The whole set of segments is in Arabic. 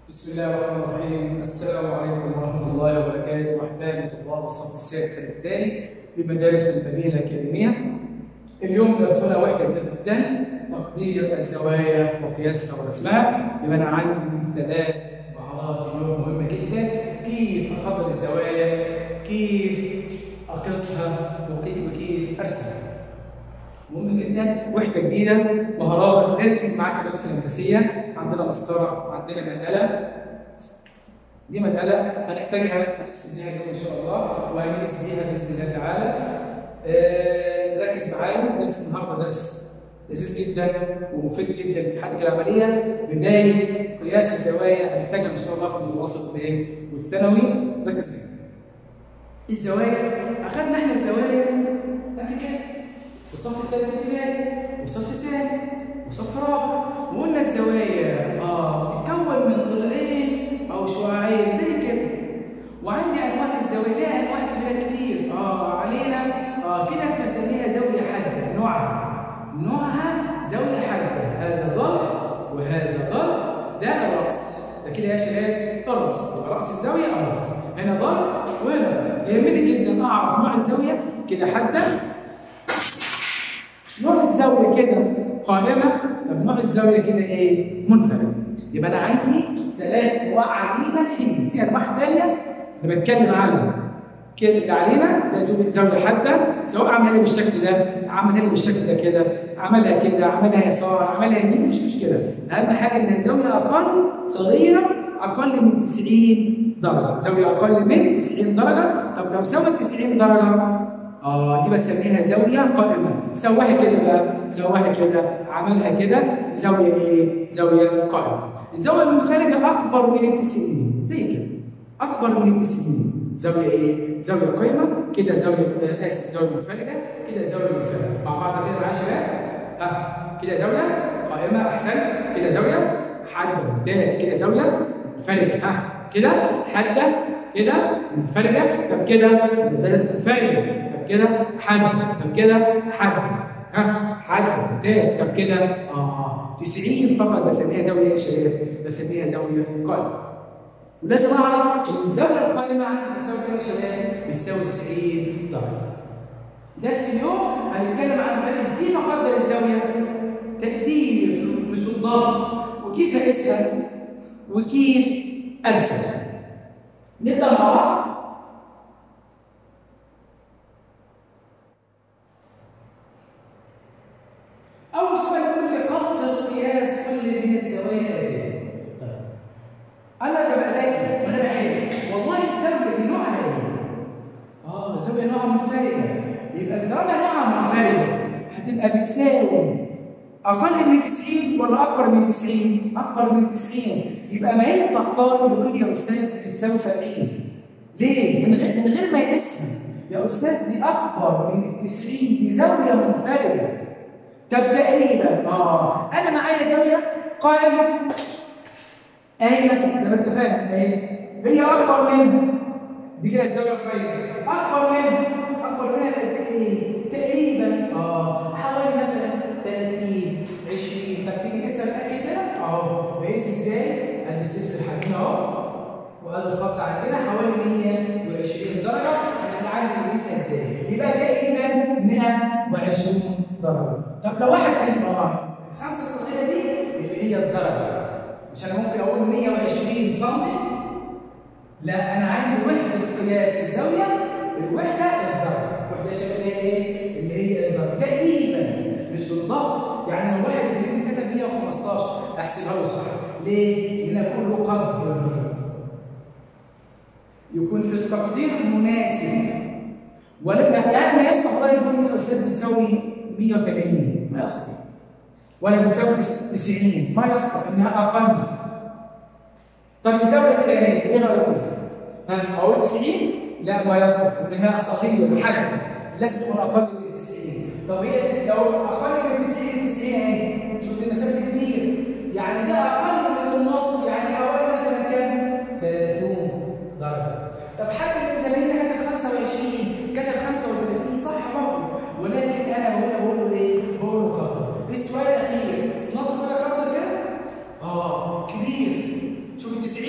بسم الله الرحمن الرحيم. السلام عليكم ورحمة الله وبركاته. أحبابي طلاب الصف السادس الابتدائي بمدارس البنية الأكاديمية. اليوم درسنا وحدة جدا، تقدير الزوايا وقياسها ورسمها. يبقى أنا عندي 3 مهارات اليوم مهمة جدا: كيف أقدر الزوايا، كيف أقيسها، وكيف أرسمها. مهم جدا، وحده جديده، مهارات لازم يكون معاك الرياضه الهندسيه. عندنا مسطره، عندنا منقله. دي منقله هنحتاجها، هنرسم بيها اليوم ان شاء الله، وهنقيس بيها باذن الله تعالى. ركز معايا، درس النهارده درس لذيذ جدا ومفيد جدا في حياتك العمليه. بدايه قياس الزوايا هنحتاجها ان شاء الله في المتوسط والثانوي. ركز معايا. الزوايا اخذنا احنا الزوايا قبل كده في الصف الثالث ابتدائي وصف ثاني وصف رابع، وقلنا الزوايا بتتكون من ضلعين او شعاعين زي كده. وعندي انواع الزوايا، ليها انواع كبيره كتير علينا كده بنسميها زاويه حاده. نوعها زاويه حاده. هذا ضلع وهذا ضلع، ده الراس، ده كده يا شباب الراس. يبقى راس الزاويه هنا ضلع وهنا ضلع. يهمني جدا اعرف نوع الزاويه كده حاده، نوع الزاويه كده قائمه، طب نوع الزاويه كده ايه؟ منفرده. يبقى انا عندي 3 انواع علينا الحين. في انواع ثانيه انا بتكلم على كده اللي علينا ده زاويه حاده، سواء عملها لي بالشكل ده، عملها لي بالشكل ده كده، عملها كده، عملها يسار، عملها يمين، مش مشكله. اهم حاجه انها زاويه اقل، صغيره، اقل من 90 درجه. زاويه اقل من 90 درجه. طب لو سوت 90 درجه دي بسميها زاويه قائمه. سواها كده بقى، سواها كده، عملها كده، زاويه ايه؟ زاويه قائمه. الزاويه المنفرجه اكبر من 90 زي كده، اكبر من 90 زاويه ايه؟ زاويه قائمه. كده زاويه زاويه منفرجه، كده زاويه منفرجه. مع بعض كده معايا يا شباب؟ كده زاويه قائمه احسن، كده زاويه حاده ممتاز، كده زاويه منفرجه. كده حاده، كده منفرجه، طب كده زاويه منفرجه، كده حد، طب كده حد، حد ممتاز، طب كده 90 فقط بسميها زاويه يا شباب، بسميها زاويه قائمه. ولازم اعرف ان الزاويه القائمه عندي بتساوي كام يا شباب؟ بتساوي 90 درجه. درس اليوم هنتكلم عن كيف اقدر الزاويه، تقدير مش بالضبط، وكيف اقيسها، وكيف ارسمها. نبدا مع بعض. أول سؤال يقول لي قدر قياس كل من الزوايا الآتية. طيب أنا ببقى ذكي وأنا بحل، والله الزاوية دي نوعها إيه؟ زاوية نوعها منفردة. يبقى طالما نوعها منفردة هتبقى بتساوي أقل من 90 ولا أكبر من 90؟ أكبر من 90. يبقى ما ينفع طالب يقول لي يا أستاذ بتساوي 70. ليه؟ من غير ما يقيسها. يا أستاذ دي أكبر من 90، دي زاوية منفردة. طب ده ايه بقى؟ انا معايا زاويه قائمه اهي مثلا زي ما انت فاهم اهي، هي اكبر منها، دي كده الزاويه القائمه اكبر منها قد ايه؟ تقريبا حوالي مثلا 30 20. طب تيجي لسه نتاكد كده بقيس ازاي؟ ادي الصفر الحجم وادي الخط عندنا حوالي 120 درجه. هنتعلم نقيسها ازاي؟ يبقى تقريبا 120 درجه. طب لو واحد قال لي الخمسه الصغيره دي اللي هي الدرجه، مش انا ممكن اقول 120 سم؟ لا، انا عندي وحده قياس الزاويه، الوحده الدرجه. وحده يا شباب هي ايه؟ اللي هي الدرجه. تقريبا مش بالضبط، يعني لو واحد زميلي كتب 115 احسبها له صح. ليه؟ لان اقول له قدر، يكون في التقدير المناسب. ولما يعني ما يصلح والله يقول لي يا استاذ بتساوي 180، ما يصلح. ولا بتساوي 90، ما يصلح، انها اقل. طب الزاويه الثانيه ايه رايكم؟ اقول 90؟ لا، ما يصلح، انها صغيره حد، لازم تكون اقل من 90. طب هي لو اقل من 90 اهي، شفت المسافه كبيره، يعني ده اقل من النص، يعني حوالي مثلا كام؟ 30 درجه. طب حد من زمايلنا كتب 25، كتب 35، صح برضه، ولكن انا بقول له ايه؟ بقول له قدر. السؤال الاخير، نظر كده قدر كده؟ كبير. شوف ال 90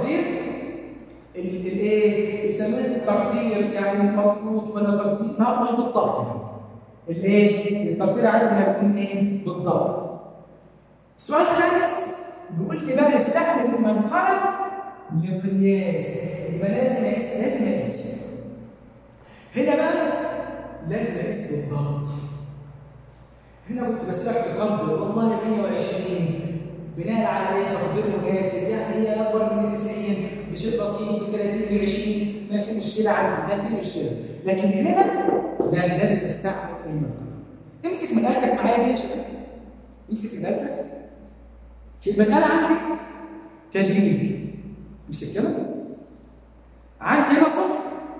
التقدير الايه بيسموه التقدير، يعني مضبوط ولا تقدير، ما مش بالضبط يعني. الايه التقدير عندنا بيكون ايه بالضبط. السؤال الخامس بيقول لي بقى استعمل المنقله للقياس، يبقى لازم اقيس. هنا بقى لازم اقيس بالضبط. هنا كنت بسألك تقدر والله 120 بناء على ايه؟ تقدير مناسب، يعني هي اكبر من 90 بشيء بسيط، ب 30 ل 20 ما في مشكله عندي، ما في مشكله. لكن هنا لا، لازم استعمل المنقله. امسك منقلتك معايا دي يا شباب، امسك منقلتك. في المنقله عندي تدريج، امسك كده. عندي هنا صفر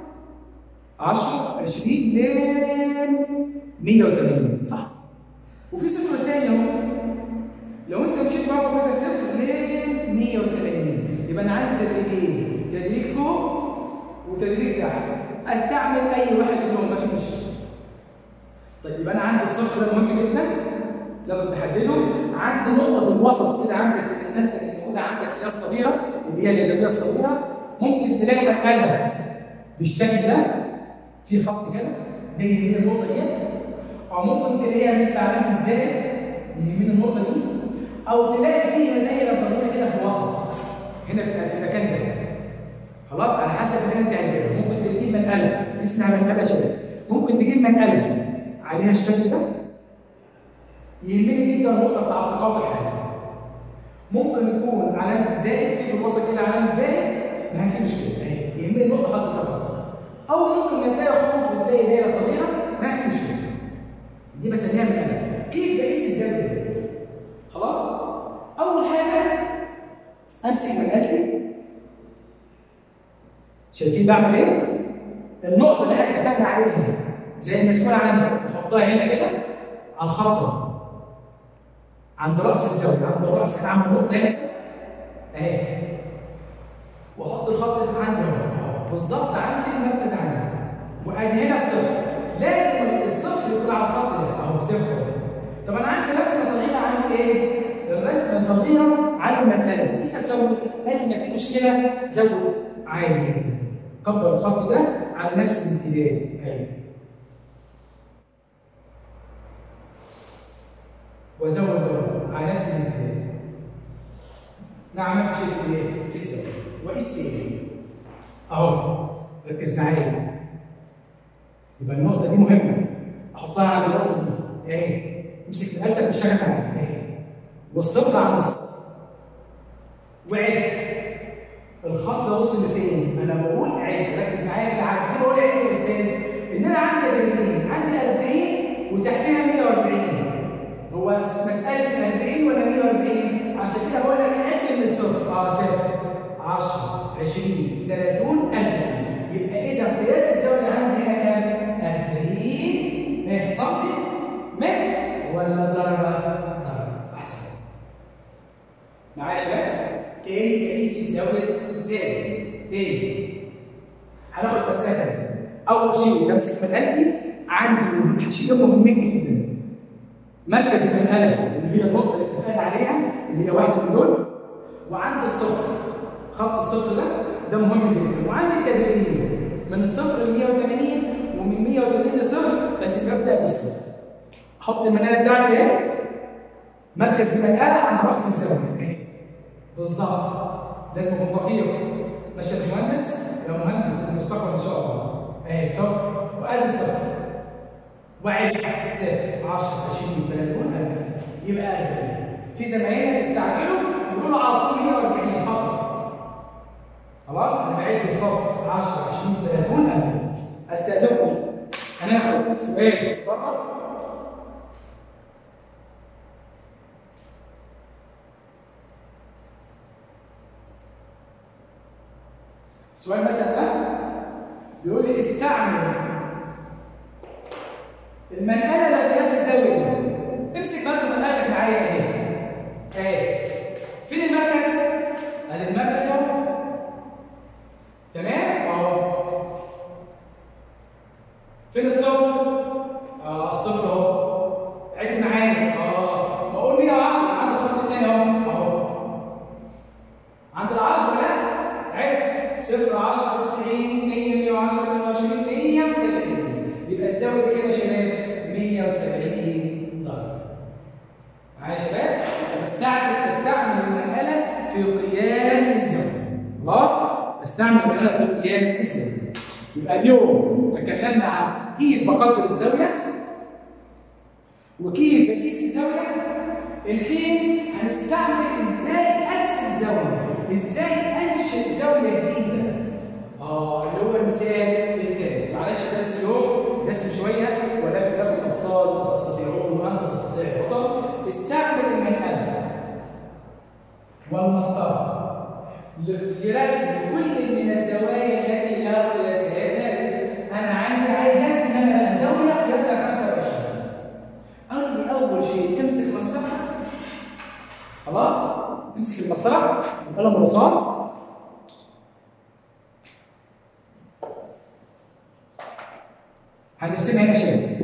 10 20 ل 180 صح؟ وفي صفر ثاني اهو. لو انت مشيت بره كده صفر ل 180 يبقى انا عندي تدريجين، تدريج فوق وتدريج تحت. استعمل اي واحد منهم ما في مشكله. طيب يبقى انا عندي الصفر ده مهم جدا لازم تحدده. عندي نقطه في الوسط كده عندك في المنهج الموجوده عندك اللي هي الصغيره، اللي هي اليدويه الصغيره. ممكن تلاقي منقله بالشكل ده في خط كده جاي من النقطه ديت، او ممكن تلاقيها مثل علامه الزائد يمين النقطه دي، او تلاقي فيها دايره صغيره كده في الوسط هنا في المكان ده. خلاص على حسب اللي انت هتجيبها. ممكن تجيب منقله اسمها منقله شباب، ممكن تجيب منقله عليها الشكل ده. يهمني جدا النقطه بتاع التقاطع هذه. ممكن يكون علامه الزائد في الوسط كده علامه زائد، ما في مشكله اهي، يهمني النقطه خط التقاطع. او ممكن تلاقي خطوط وتلاقي دايره صغيره، ما في مشكله. دي بسميها منقله. كيف بقيس الزاويه؟ خلاص؟ أول حاجة أمسك منقلتي. شايفين بعمل إيه؟ النقطة اللي إحنا اتفقنا عليها زي ما تكون عندك، نحطها هنا كده على الخط عند رأس الزاوية، عند الرأس أنا عامل نقطة هنا أهي. وأحط الخط اللي عندي أهو بالظبط عند المركز عندي. وأدي هنا الصفر، لازم الصفر يكون على الخط ده أهو صفر. طب أنا عندي رسمة صغيرة عامل إيه؟ الرسمه صغيره على المنقله، كيف اسوي؟ قال لي ما في مشكله، زود عادي جدا. كبر الخط ده على نفس الامتداد اهي. وازود ده على نفس الامتداد. انا عملت شيء في ايه؟ في الزاويه. وقست ايه؟ اهو ركز معايا. يبقى النقطه دي مهمه، احطها عند النقطه دي اهي. امسك نقلتك بالشكل معايا اهي. والصفر عند الصفر. وعد الخط ده وصل لفين؟ انا بقول عد، ركز معايا في العد. ليه بقول عد يا استاذ؟ ان انا عندي دايرتين، عندي 40 وتحتها 140. هو مساله 40 ولا 140؟ عشان كده بقول لك عد من الصفر. صفر 10 20 30 40. يبقى اذا قياس الزاويه اللي عندي هنا كام؟ 40 سم متر ولا درجه؟ معايا يا شباب؟ تاني بقيس الزاويه ازاي؟ تاني هناخد مساله تانيه. اول شيء بمسك منقلتي، عندي شيئين مهمين جدا. مركز المنقله اللي هي النقطه اللي اتفقنا عليها اللي هي واحده من دول، وعندي الصفر، خط الصفر ده مهم جدا، وعندي التدريجين من الصفر ل 180 ومن 180 لصفر، بس ببدا بالصفر. احط المنقله بتاعتي اهي، مركز المنقله عند راس الزاويه اهي بالظبط. لازم اكون دقيق. ماشي يا باشمهندس؟ يا مهندس المستقبل ان شاء الله. اهي صفر وادي الصفر. وعد صفر 10 20 30 40. يبقى 40. في زمايلنا بيستعجلوا يقولوا على طول 140 خطأ. خلاص؟ انا بعد صفر 10 20 30 40. استاذنكم هناخد سؤال بره. السؤال مثلا ده بيقول لي استعمل المنقله لقياس الزاويه دي. امسك برضه منقلتك معايا اهي. اهي. فين المركز؟ ادي المركز اهو. تمام؟ اهو. فين الصفر؟ الصفر اهو. عد معايا. بقول 110 عند الخط الثاني اهو. عند ال10 لا؟ 0 10 90 100 110 120 170. يبقى الزاويه دي كام يا شباب؟ 170 درجه. معايا يا شباب؟ بستعمل المنقله في قياس الزاويه. خلاص؟ بستعمل المنقله في قياس الزاويه. يبقى اليوم تكلمنا عن كيف بقدر الزاويه وكيف بقيس الزاويه. الحين هنستعمل ازاي ارسم زاويه، ازاي انشئ زاويه جديده. اللي هو المثال الثاني. معلش درس اليوم دسم شويه، ولكن لكم الابطال تستطيعون وانت تستطيع البطل. استعمل المنقله والمسطره لرسم كل من الزوايا التي لا قياسات هذه. انا عندي عايز ارسم انا بقى زاويه قياسها 25. قال لي اول شيء امسك مسطره. خلاص؟ امسك المسطره قلم رصاص. هنرسمها هنا يا شباب.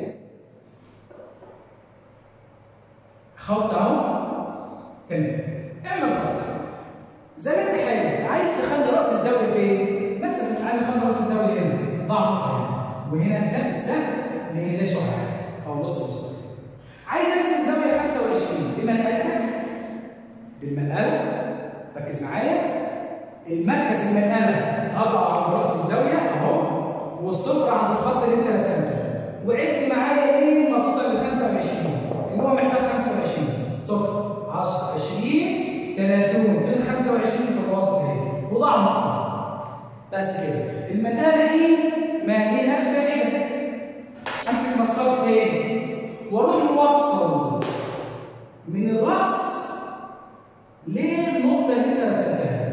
خط اهو. تمام. اعمل خط. زي ما انت حابب، عايز تخلي راس الزاويه فين؟ مثلا مش عايز اخلي راس الزاويه هنا، ضع نقطه هنا، وهنا الثاني السهم لان ده شعاع او نص مستوي. عايز ارسم زاويه 25 بمنقلتك. بالمنقله ركز معايا. المركز المنقله هضع عند راس الزاويه اهو، والصفر عند الخط اللي انت رسمته، وعد معايا ايه ما توصل ل 25 اللي هو محتاج 25. صفر 10 20 30. فين 25 في الوسط اهي، وضع نقطه. بس كده. المنقله دي ما ليها فائده. امسك مسطره تاني واروح موصل من الراس للنقطه اللي انت رسمتها.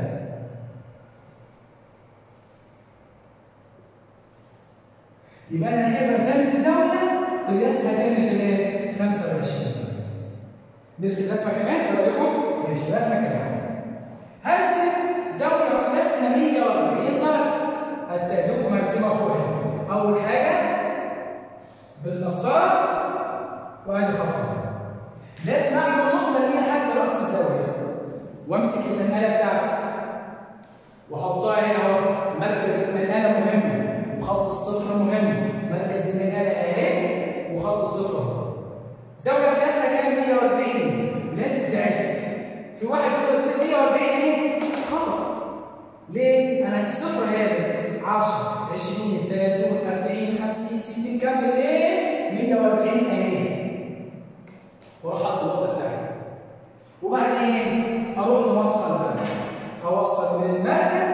يبقى انا كده رسمت زاويه قياسها كام يا شباب؟ 25. نرسم رسمه كمان، ايه رايكم؟ ماشي، رسمه كمان. هرسم زاويه قياسها 140 درجه. هستأذنكم هرسمها فوق هنا. اول حاجه بالمسطره وادي خطها. لازم اعمل نقطه اللي هي حد راس الزاويه، وامسك المنقله بتاعتي واحطها هنا اهو. مركز المنقله مهم وخط الصفر مهم. مركز المنقله اهي وخط الصفر. زاويه قياسها كام؟ 140. لازم تعد. في واحد بيقول 140 اهي خطا. ليه؟ انا صفر هنا 10 20 30 40 50 60 كمل ايه؟ 140 اهي. واروح احط النقطه بتاعتي. وبعدين اروح موصل بقى. اوصل من المركز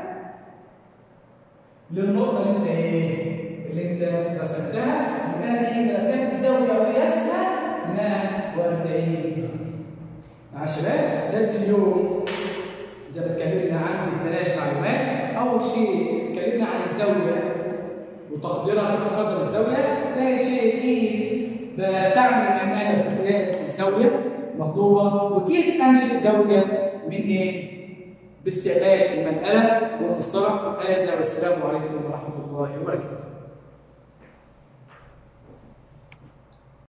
للنقطه اللي انت ايه؟ اللي انت رسمتها. يبقى انا الحين رسمت زاويه قياسها 140. مع الشباب درس اليوم زي ما اتكلمنا عن 3 معلومات. اول شيء اتكلمنا عن الزاويه وتقديرها، كيف نقدر الزاويه. ثاني شيء كيف بستعمل المنقله في قياس الزاويه المطلوبه، وكيف انشئ زاويه من ايه؟ باستعمال المنقله والمسطره. هذا والسلام عليكم ورحمه الله وبركاته.